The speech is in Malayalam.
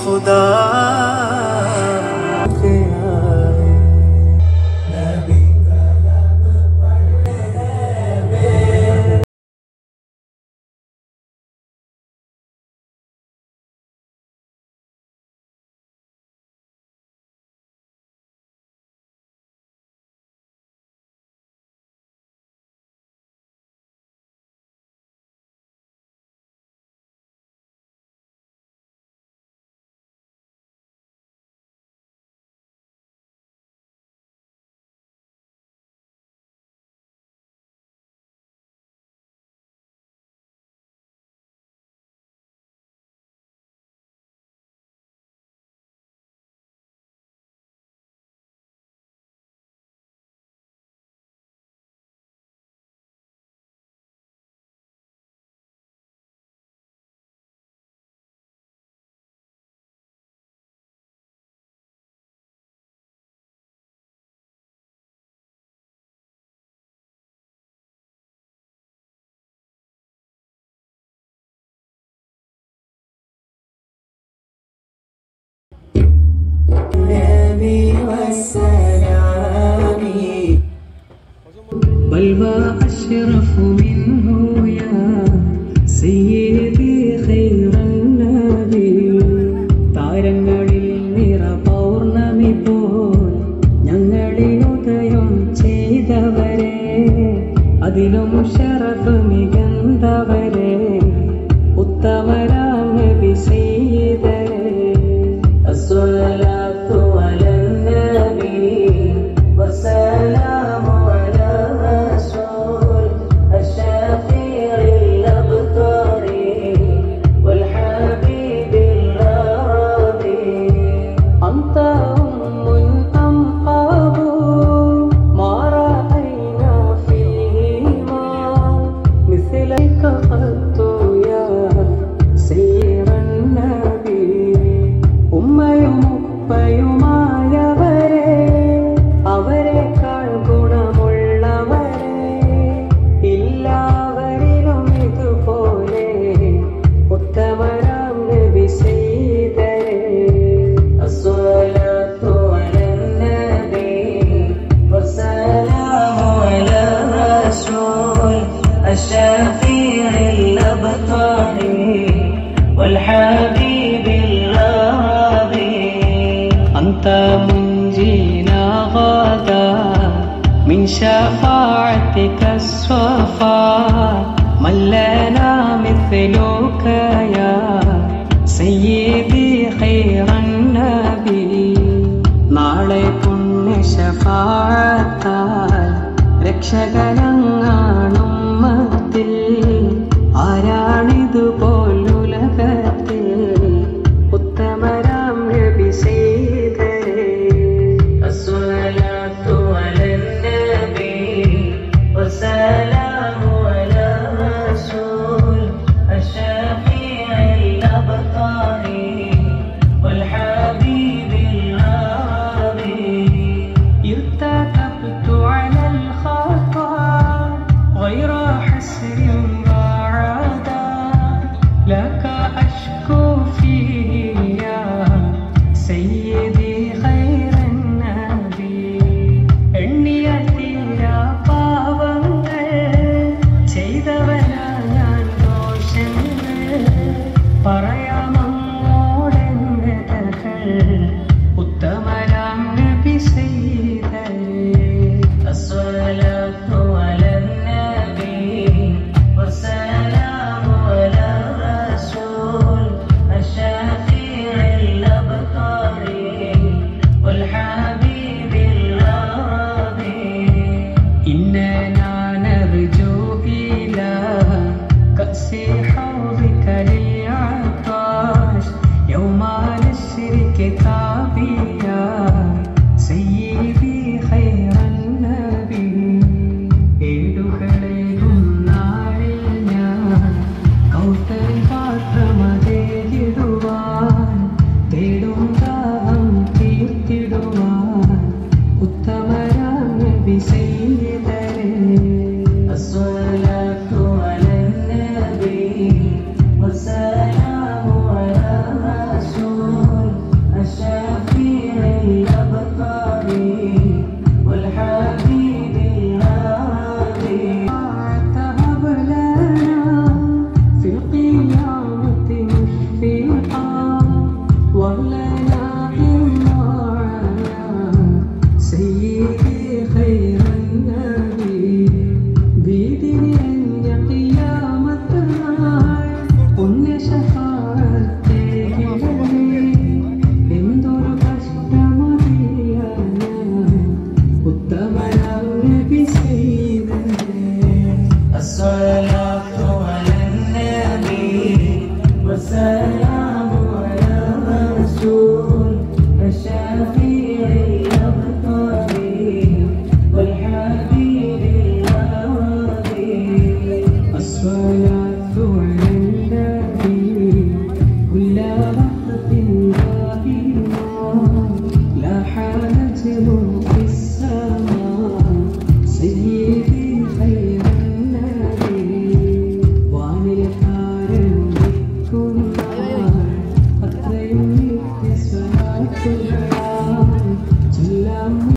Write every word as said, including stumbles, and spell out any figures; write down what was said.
खुदा بلوى أشرف منه يا سيدي خير النبي താരങ്ങളിൽ നിറ പൗർണമി പോൽ ഞങ്ങളിൽ ഉദയം ചെയ്തവരെ അതിലും ശറഫ് മികന്തവരെ ഉത്തമരാം നബി സയ്യിദരെ അസ്സലാത്തു അലൻ നബി വസ്സലാമു അലാ റസൂൽ അശ്ശഫീഇൽ അബ്താരി വൽ ഹബീബിൽ അറാബി അൻത ഉമ്മുൻ അം അബൂ മാ റഅയ്നാ ഫീഹിമാ മിസ്ലക ഖത്തു യാ സയ്യിദൻ നബി ഉമ്മയും ഉപ്പയുമായവരെ അവരെക്കാൾ ഗുണമുള്ളവരെ എല്ലാവരിലും ഇതുപോലെ ഉത്തമരാം നബി സയ്യിദരെ അസ്സലാത്തു അലൻ നബി വസ്സലാമു അലാ റസൂൽ അശ്ശഫീഇൽ അബ്താരി വൽ ഹബീബിൽ അറാബി أنت منجينا غدا من شفاعتك الصفا من لنا مثلك يا سيدي خير النبي നാളെ പുണ്യ ശഫാഅത്താൽ രക്ഷകനാ